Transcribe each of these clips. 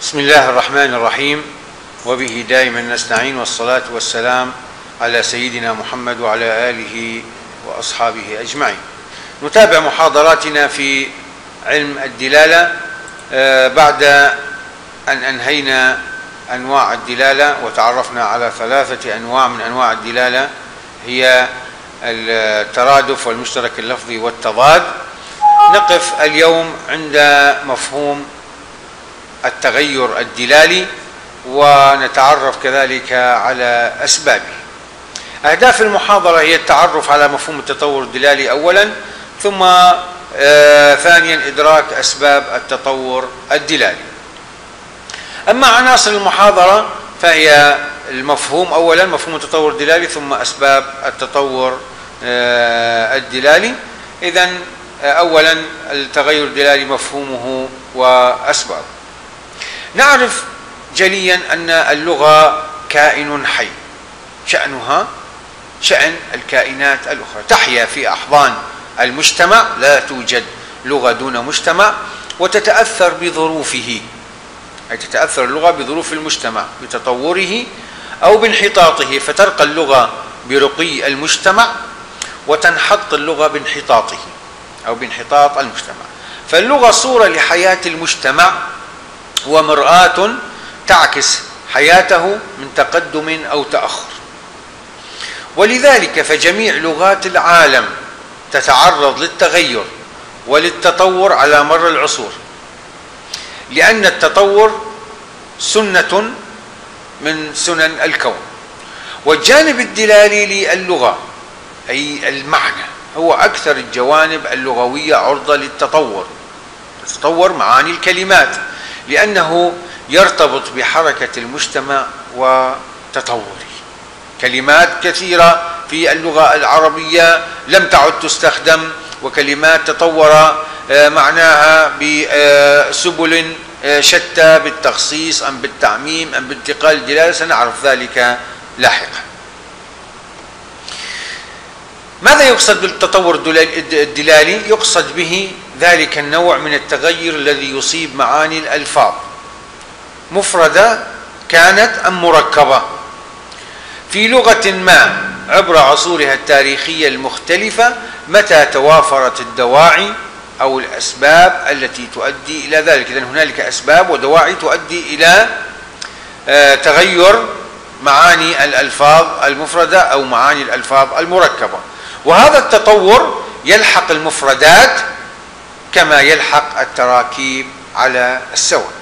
بسم الله الرحمن الرحيم، وبه دائما نستعين، والصلاة والسلام على سيدنا محمد وعلى آله وأصحابه أجمعين. نتابع محاضراتنا في علم الدلالة بعد أن أنهينا أنواع الدلالة وتعرفنا على 3 أنواع من أنواع الدلالة، هي الترادف والمشترك اللفظي والتضاد. نقف اليوم عند مفهوم التغير الدلالي ونتعرف كذلك على أسبابه. أهداف المحاضرة هي التعرف على مفهوم التطور الدلالي أولا، ثم ثانيا إدراك أسباب التطور الدلالي. أما عناصر المحاضرة فهي المفهوم أولا، مفهوم التطور الدلالي، ثم أسباب التطور الدلالي. إذن أولا التغير الدلالي، مفهومه وأسبابه. نعرف جليا أن اللغة كائن حي، شأنها شأن الكائنات الأخرى، تحيا في أحضان المجتمع، لا توجد لغة دون مجتمع، وتتأثر بظروفه، أي تتأثر اللغة بظروف المجتمع بتطوره أو بانحطاطه، فترقى اللغة برقي المجتمع وتنحط اللغة بانحطاطه أو بانحطاط المجتمع. فاللغة صورة لحياة المجتمع ومرآة تعكس حياته من تقدم أو تأخر. ولذلك فجميع لغات العالم تتعرض للتغير وللتطور على مر العصور، لأن التطور سنة من سنن الكون. والجانب الدلالي للغة أي المعنى هو أكثر الجوانب اللغوية عرضة للتطور، تتطور معاني الكلمات، لأنه يرتبط بحركة المجتمع وتطوره. كلمات كثيرة في اللغة العربية لم تعد تستخدم، وكلمات تطور معناها بسبل شتى، بالتخصيص أم بالتعميم أم بانتقال الدلالة، سنعرف ذلك لاحقا. ماذا يقصد بالتطور الدلالي؟ يقصد به ذلك النوع من التغير الذي يصيب معاني الألفاظ، مفردة كانت أم مركبة، في لغة ما عبر عصورها التاريخية المختلفة، متى توافرت الدواعي أو الأسباب التي تؤدي إلى ذلك. إذن هنالك أسباب ودواعي تؤدي إلى تغير معاني الألفاظ المفردة أو معاني الألفاظ المركبة. وهذا التطور يلحق المفردات كما يلحق التراكيب على السواء.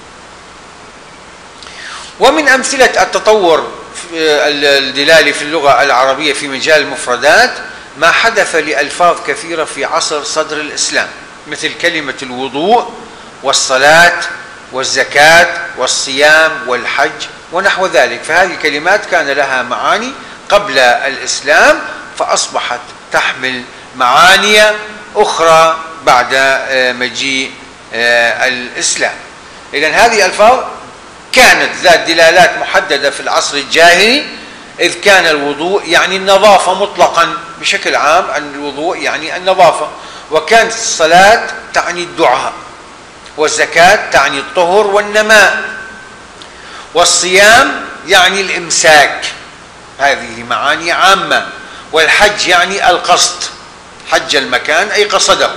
ومن أمثلة التطور الدلالي في اللغة العربية في مجال المفردات ما حدث لألفاظ كثيرة في عصر صدر الإسلام، مثل كلمة الوضوء والصلاة والزكاة والصيام والحج ونحو ذلك. فهذه الكلمات كان لها معاني قبل الإسلام، فأصبحت تحمل معاني أخرى بعد مجيء الإسلام. إذن هذه الألفاظ كانت ذات دلالات محددة في العصر الجاهلي، إذ كان الوضوء يعني النظافة مطلقا بشكل عام، أن الوضوء يعني النظافة، وكانت الصلاة تعني الدعاء، والزكاة تعني الطهر والنماء، والصيام يعني الإمساك، هذه معاني عامة، والحج يعني القصد، حج المكان أي قصده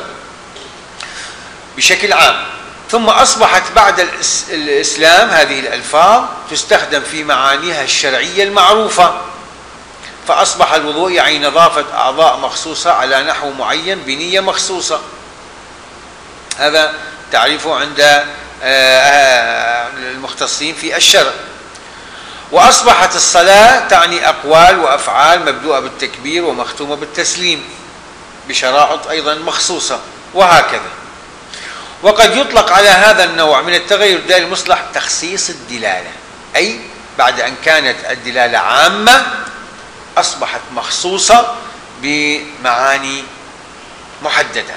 بشكل عام. ثم أصبحت بعد الإسلام هذه الألفاظ تستخدم في معانيها الشرعية المعروفة، فأصبح الوضوء يعني نظافة أعضاء مخصوصة على نحو معين بنية مخصوصة، هذا تعريفه عند المختصين في الشرع. وأصبحت الصلاة تعني أقوال وأفعال مبدوءة بالتكبير ومختومة بالتسليم بشرائط أيضا مخصوصة، وهكذا. وقد يطلق على هذا النوع من التغير الدلالي مصطلح تخصيص الدلالة، أي بعد أن كانت الدلالة عامة أصبحت مخصوصة بمعاني محددة.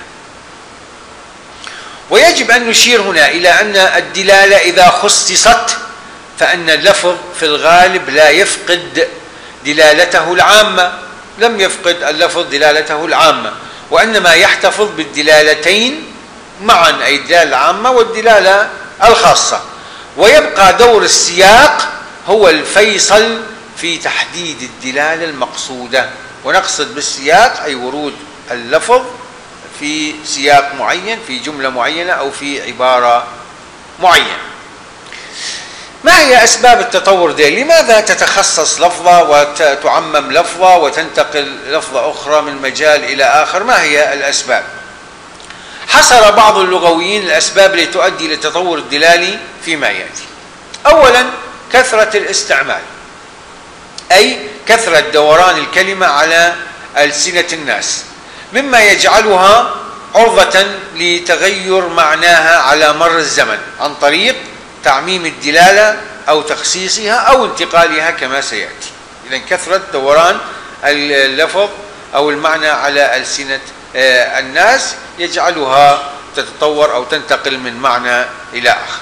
ويجب أن نشير هنا إلى أن الدلالة إذا خصصت فإن اللفظ في الغالب لا يفقد دلالته العامة، لم يفقد اللفظ دلالته العامة، وإنما يحتفظ بالدلالتين معا، أي الدلالة العامة والدلالة الخاصة. ويبقى دور السياق هو الفيصل في تحديد الدلالة المقصودة. ونقصد بالسياق أي ورود اللفظ في سياق معين، في جملة معينة أو في عبارة معينة. ما هي أسباب التطور دي؟ لماذا تتخصص لفظة وتعمم لفظة وتنتقل لفظة أخرى من مجال إلى آخر؟ ما هي الأسباب؟ حصر بعض اللغويين الأسباب التي تؤدي للتطور الدلالي فيما يأتي. أولا كثرة الاستعمال، أي كثرة دوران الكلمة على ألسنة الناس، مما يجعلها عرضة لتغير معناها على مر الزمن عن طريق تعميم الدلالة أو تخصيصها أو انتقالها كما سيأتي. إذن كثرة دوران اللفظ أو المعنى على ألسنة الناس يجعلها تتطور أو تنتقل من معنى إلى آخر.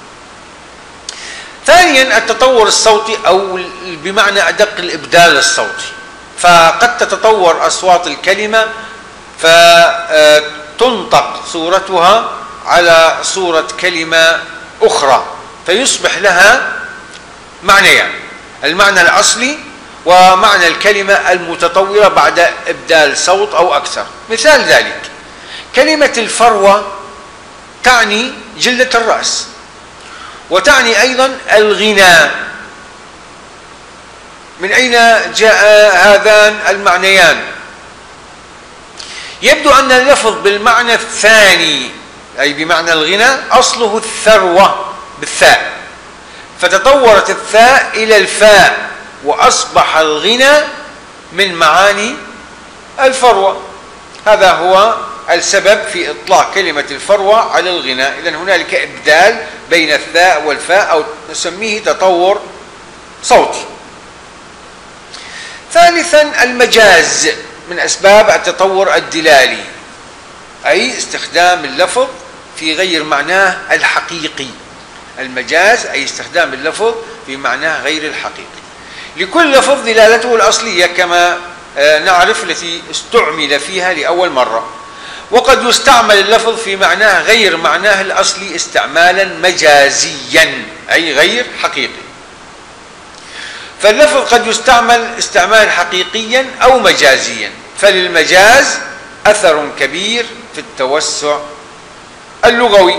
ثانيا التطور الصوتي أو بمعنى أدق الإبدال الصوتي، فقد تتطور أصوات الكلمة فتنطق صورتها على صورة كلمة أخرى فيصبح لها معنيان، المعنى الأصلي ومعنى الكلمة المتطورة بعد إبدال صوت أو أكثر. مثال ذلك كلمة الفروة تعني جلة الرأس، وتعني أيضا الغنى. من أين جاء هذان المعنيان؟ يبدو أن اللفظ بالمعنى الثاني أي بمعنى الغنى أصله الثروة بالثاء، فتطورت الثاء إلى الفاء وأصبح الغنى من معاني الفروة. هذا هو السبب في إطلاق كلمة الفروة على الغنى. إذن هنالك إبدال بين الثاء والفاء أو نسميه تطور صوتي. ثالثا المجاز من أسباب التطور الدلالي، أي استخدام اللفظ في غير معناه الحقيقي. المجاز أي استخدام اللفظ في معناه غير الحقيقي. لكل لفظ دلالته الأصلية كما نعرف التي استعمل فيها لأول مرة، وقد يستعمل اللفظ في معناه غير معناه الأصلي استعمالا مجازيا أي غير حقيقي. فاللفظ قد يستعمل استعمالا حقيقيا أو مجازيا، فللمجاز أثر كبير في التوسع اللغوي.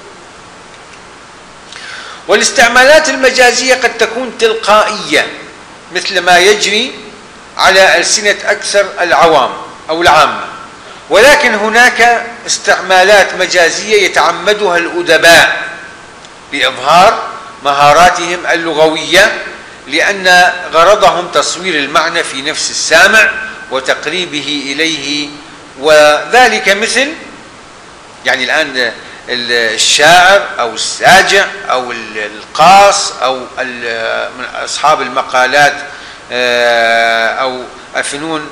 والاستعمالات المجازية قد تكون تلقائية مثل ما يجري على ألسنة أكثر العوام أو العامة، ولكن هناك استعمالات مجازية يتعمدها الأدباء لإظهار مهاراتهم اللغوية، لأن غرضهم تصوير المعنى في نفس السامع وتقريبه إليه. وذلك مثل يعني الآن الشاعر أو الساجع أو القاص أو من أصحاب المقالات أو الفنون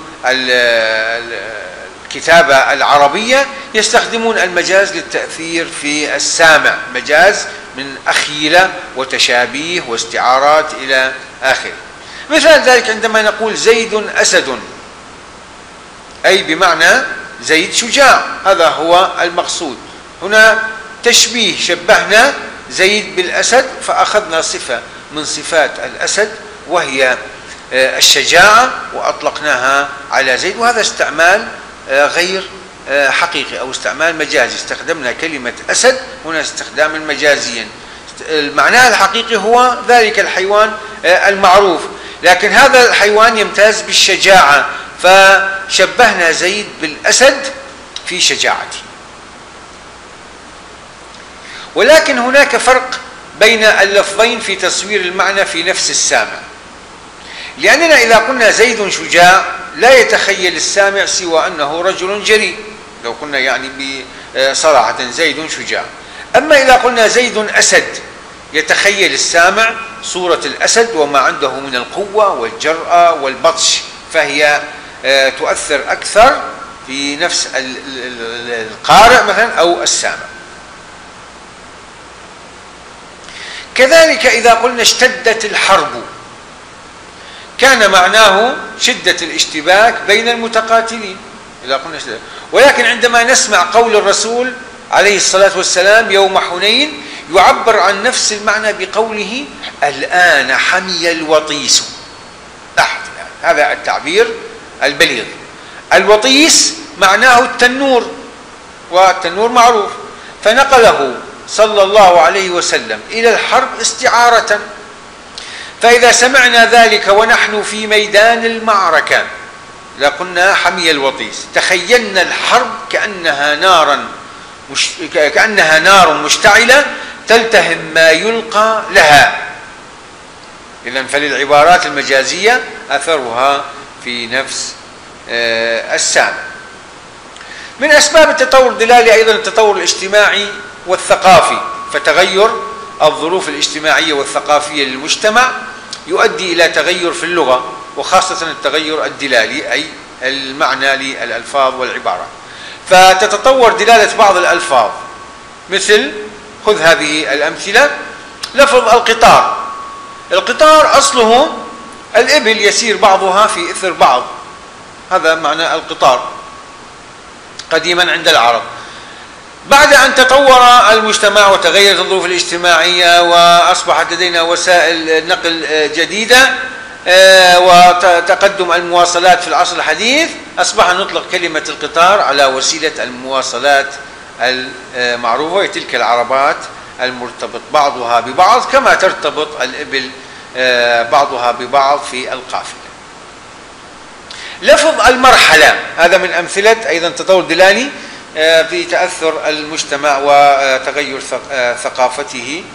الكتابة العربية يستخدمون المجاز للتأثير في السامع، مجاز من أخيلة وتشابيه واستعارات إلى آخره. مثال ذلك عندما نقول زيد أسد، أي بمعنى زيد شجاع، هذا هو المقصود. هنا تشبيه، شبهنا زيد بالأسد فأخذنا صفة من صفات الأسد وهي الشجاعة وأطلقناها على زيد، وهذا استعمال غير حقيقي أو استعمال مجازي. استخدمنا كلمة أسد هنا استخداما مجازيا، معناها الحقيقي هو ذلك الحيوان المعروف، لكن هذا الحيوان يمتاز بالشجاعة فشبهنا زيد بالأسد في شجاعته. ولكن هناك فرق بين اللفظين في تصوير المعنى في نفس السامع، لأننا إذا قلنا زيد شجاع لا يتخيل السامع سوى أنه رجل جريء، لو قلنا يعني بصراحة زيد شجاع. أما إذا قلنا زيد أسد يتخيل السامع صورة الأسد وما عنده من القوة والجرأة والبطش، فهي تؤثر أكثر في نفس القارئ مثلا أو السامع. كذلك إذا قلنا اشتدت الحرب كان معناه شدة الاشتباك بين المتقاتلين إذا قلنا اشتدت. ولكن عندما نسمع قول الرسول عليه الصلاة والسلام يوم حنين يعبر عن نفس المعنى بقوله الآن حمي الوطيس. لاحظ هذا التعبير البليغ. الوطيس معناه التنور، والتنور معروف، فنقله صلى الله عليه وسلم إلى الحرب استعارة. فإذا سمعنا ذلك ونحن في ميدان المعركة لقلنا حمي الوطيس، تخيلنا الحرب كأنها نار مشتعلة تلتهم ما يلقى لها. إذن فللعبارات المجازية أثرها في نفس السامع. من أسباب التطور الدلالي أيضا التطور الاجتماعي والثقافي، فتغير الظروف الاجتماعية والثقافية للمجتمع يؤدي إلى تغير في اللغة، وخاصة التغير الدلالي أي المعنى للألفاظ والعبارات. فتتطور دلالة بعض الألفاظ، مثل خذ هذه الأمثلة: لفظ القطار. القطار أصله الإبل يسير بعضها في إثر بعض، هذا معنى القطار قديما عند العرب. بعد أن تطور المجتمع وتغيرت الظروف الاجتماعية وأصبحت لدينا وسائل نقل جديدة وتقدم المواصلات في العصر الحديث، أصبح نطلق كلمة القطار على وسيلة المواصلات المعروفة، وهي تلك العربات المرتبط بعضها ببعض كما ترتبط الإبل بعضها ببعض في القافلة. لفظ المرحلة هذا من أمثلة أيضا تطور دلالي في تأثر المجتمع وتغير ثقافته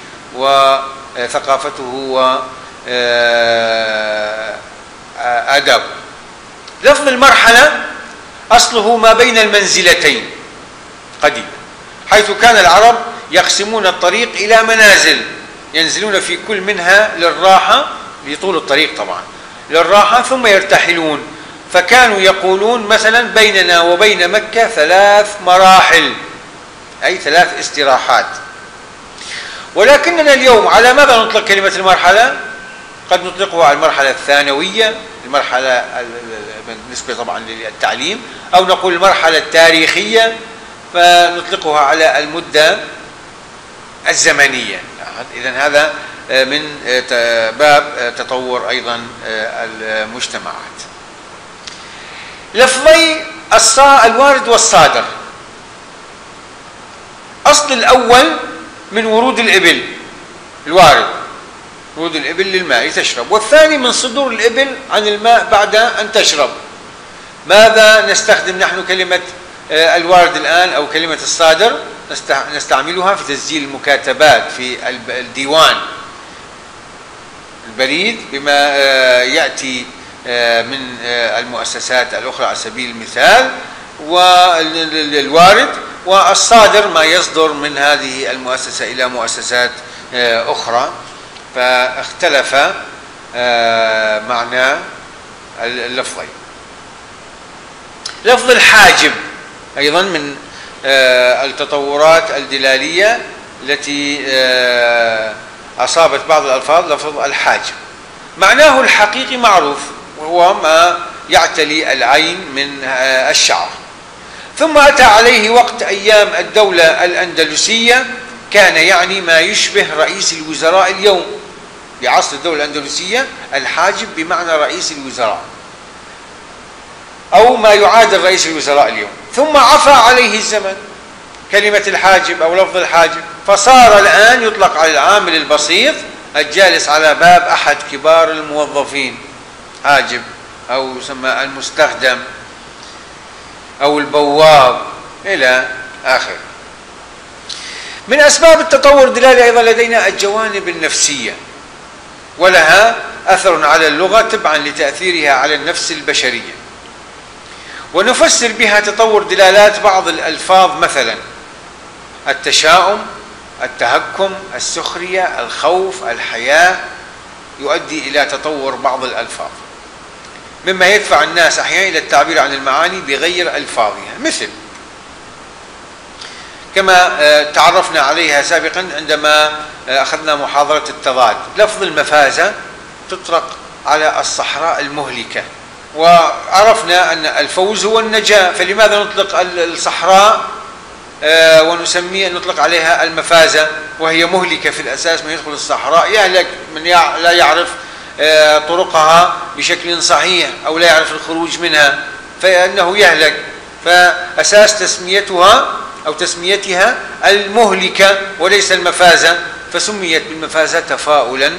وآدابه. لفظ المرحلة أصله ما بين المنزلتين قديما، حيث كان العرب يقسمون الطريق إلى منازل ينزلون في كل منها للراحة، لطول الطريق طبعا للراحة، ثم يرتحلون. فكانوا يقولون مثلا بيننا وبين مكة 3 مراحل، أي 3 استراحات. ولكننا اليوم على ماذا نطلق كلمة المرحلة؟ قد نطلقها على المرحلة الثانوية، المرحلة بالنسبة طبعا للتعليم، أو نقول المرحلة التاريخية فنطلقها على المدة الزمنية. إذن هذا من باب تطور أيضا المجتمعات. لفظي الوارد والصادر، أصل الأول من ورود الإبل، الوارد ورود الإبل للماء لتشرب، والثاني من صدور الإبل عن الماء بعد أن تشرب. ماذا نستخدم نحن كلمة الوارد الآن أو كلمة الصادر؟ نستعملها في تسجيل المكاتبات في الديوان البريد بما يأتي من المؤسسات الأخرى على سبيل المثال، والوارد، والصادر ما يصدر من هذه المؤسسة إلى مؤسسات أخرى. فاختلف معنى اللفظين. لفظ الحاجب أيضا من التطورات الدلالية التي أصابت بعض الألفاظ. لفظ الحاجب معناه الحقيقي معروف، وهو ما يعتلي العين من الشعر. ثم أتى عليه وقت أيام الدولة الأندلسية، كان يعني ما يشبه رئيس الوزراء اليوم. بعصر الدولة الأندلسية الحاجب بمعنى رئيس الوزراء أو ما يعادل رئيس الوزراء اليوم. ثم عفى عليه الزمن كلمة الحاجب أو لفظ الحاجب، فصار الآن يطلق على العامل البسيط الجالس على باب أحد كبار الموظفين حاجب، أو يسمى المستخدم أو البواب إلى آخره. من أسباب التطور الدلالي أيضا لدينا الجوانب النفسية، ولها أثر على اللغة تبعا لتأثيرها على النفس البشرية، ونفسر بها تطور دلالات بعض الألفاظ، مثلا التشاؤم، التهكم، السخرية، الخوف، الحياء، يؤدي إلى تطور بعض الألفاظ، مما يدفع الناس أحيانا إلى التعبير عن المعاني بغير ألفاظها، مثل كما تعرفنا عليها سابقا عندما أخذنا محاضرة التضاد. لفظ المفازة تطلق على الصحراء المهلكة، وعرفنا أن الفوز هو النجاة، فلماذا نطلق الصحراء ونسميه نطلق عليها المفازة، وهي مهلكة في الأساس. من يدخل الصحراء يهلك، من لا يعرف طرقها بشكل صحيح أو لا يعرف الخروج منها فإنه يهلك. فأساس تسميتها أو تسميتها المهلكة وليس المفازة، فسميت بالمفازة تفاؤلا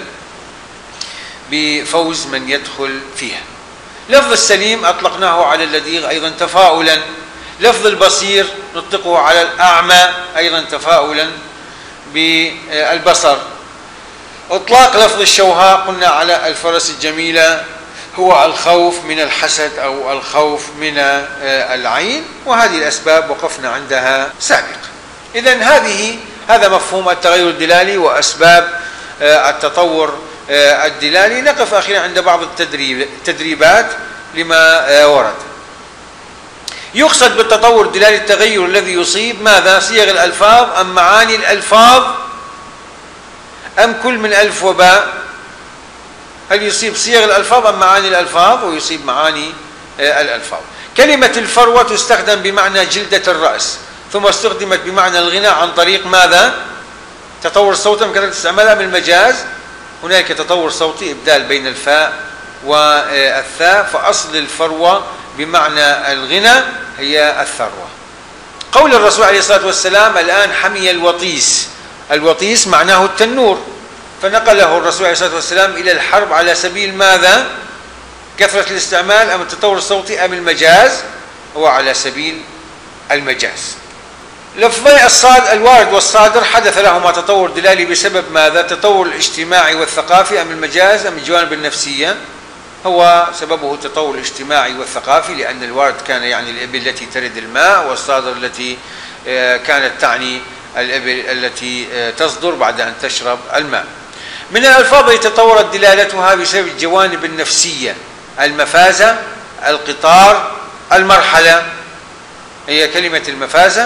بفوز من يدخل فيها. لفظ السليم أطلقناه على اللديغ أيضا تفاؤلا. لفظ البصير نطلقه على الأعمى أيضا تفاؤلا بالبصر. إطلاق لفظ الشوهاء قلنا على الفرس الجميلة هو الخوف من الحسد أو الخوف من العين، وهذه الأسباب وقفنا عندها سابقا. إذن هذا مفهوم التغير الدلالي وأسباب التطور الدلالي. نقف أخيرا عند بعض التدريبات لما ورد. يقصد بالتطور الدلالي التغير الذي يصيب ماذا؟ صيغ الألفاظ أم معاني الألفاظ أم كل من ألف وباء؟ هل يصيب صيغ الألفاظ أم معاني الألفاظ؟ ويصيب معاني الألفاظ. كلمة الفروة تستخدم بمعنى جلدة الرأس، ثم استخدمت بمعنى الغنى عن طريق ماذا؟ تطور صوتي من كثرة استعمالها من المجاز. هناك تطور صوتي إبدال بين الفاء والثاء، فأصل الفروة بمعنى الغنى هي الثروة. قول الرسول عليه الصلاة والسلام الآن حمي الوطيس. الوطيس معناه التنور، فنقله الرسول عليه الصلاة والسلام إلى الحرب على سبيل ماذا؟ كثرة الاستعمال أم التطور الصوتي أم المجاز؟ هو على سبيل المجاز. لفظي الوارد والصادر حدث لهما تطور دلالي بسبب ماذا؟ التطور الاجتماعي والثقافي أم المجاز أم الجوانب النفسية؟ هو سببه التطور الاجتماعي والثقافي، لأن الوارد كان يعني الإبل التي ترد الماء، والصادر التي كانت تعني الإبل التي تصدر بعد أن تشرب الماء. من الألفاظ التي تطورت دلالتها بسبب الجوانب النفسية: المفازة، القطار، المرحلة. هي كلمة المفازة،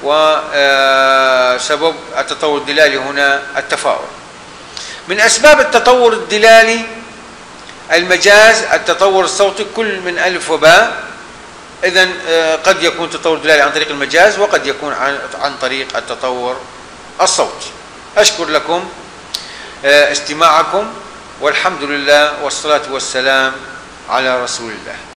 وسبب التطور الدلالي هنا التفاؤل. من أسباب التطور الدلالي المجاز، التطور الصوتي، كل من ألف وباء. إذن قد يكون تطور دلالي عن طريق المجاز، وقد يكون عن طريق التطور الصوتي. أشكر لكم استماعكم، والحمد لله والصلاة والسلام على رسول الله.